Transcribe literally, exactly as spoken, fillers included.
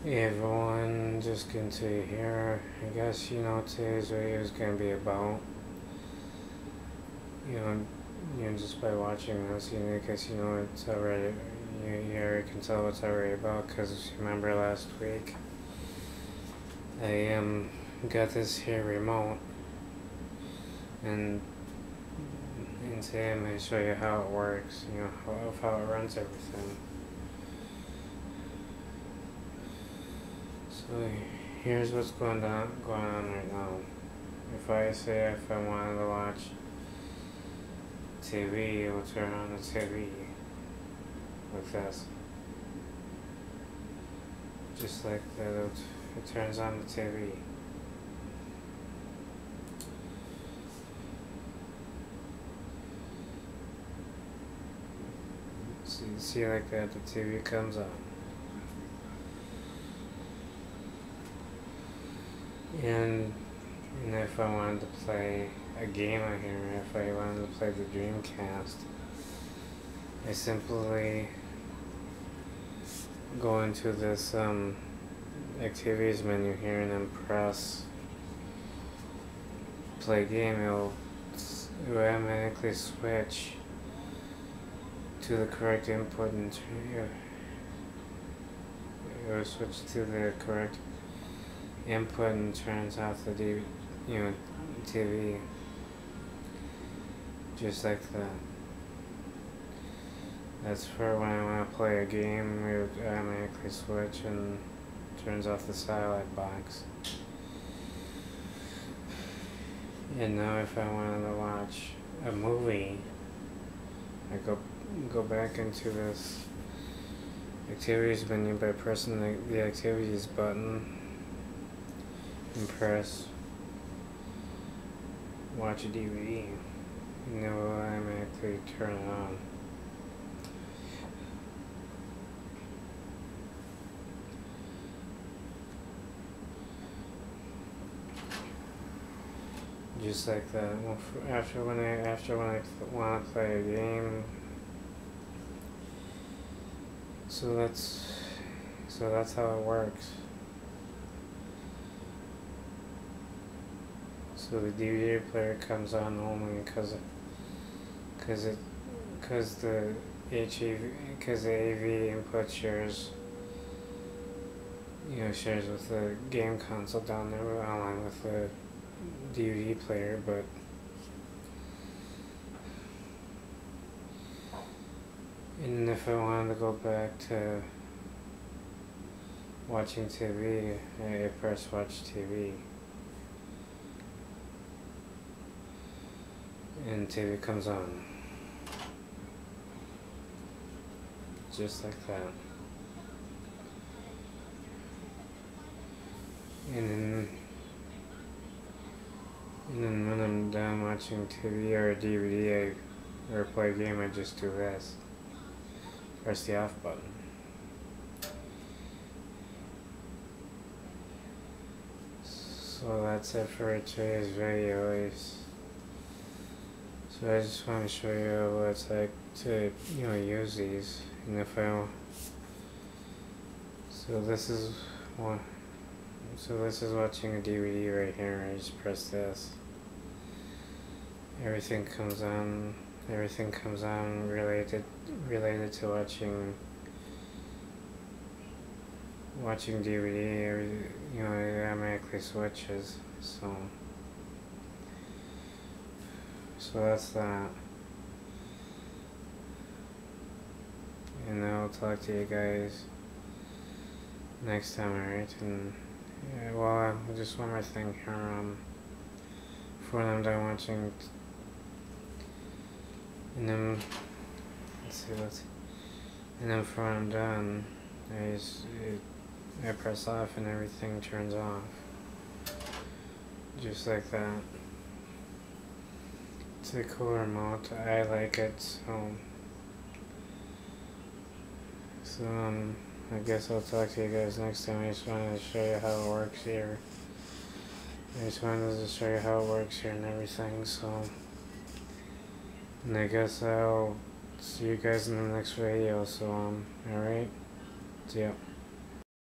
Hey everyone, just continue here. I guess you know today's video is gonna be about you know you know just by watching this, you know, because you know it's already you, you already can tell what's already about. Because remember last week I um got this here remote, and and today I'm gonna show you how it works. You know how how it runs everything. So here's what's going on going on right now. If I say if I wanted to watch T V, it will turn on the T V like this. Just like that, it, it turns on the T V. So you see like that, the T V comes on. And, and if I wanted to play a game on here, if I wanted to play the Dreamcast, I simply go into this um, activities menu here and then press play game. It'll, it'll automatically switch to the correct input and it will switch to the correct input and turns off the D V, you know, T V, just like that. That's for when I want to play a game. It would automatically switch and turns off the satellite box. And now if I wanted to watch a movie, I go go back into this activities menu by pressing the, the activities button and press watch a D V D, and it will automatically turn it on. Just like that. Well, after when I after when I want to play a game, so that's so that's how it works. So the D V D player comes on only because because it because the H E V because the A V input shares you know shares with the game console down there online with the D V D player, but and if I wanted to go back to watching T V, I press watch T V. And T V comes on. Just like that. And then, and then when I'm done watching T V or a D V D I, or play a game, I just do this. Press the off button. So that's it for today's video. So I just want to show you what it's like to, you know, use these. And if I, so this is one, so this is watching a D V D right here. I just press this. Everything comes on, everything comes on related, related to watching, watching D V D, every, you know, it automatically switches, so. So that's that. And I'll talk to you guys next time, alright? And yeah, well, uh, just one more thing here. Um, before I'm done watching, and then let's see what's, and then before I'm done, I just it, I press off and everything turns off, just like that. It's a cool remote. I like it, so so um I guess I'll talk to you guys next time. I just wanted to show you how it works here. I just wanted to show you how it works here and everything, so and I guess I'll see you guys in the next video, so um alright. See ya.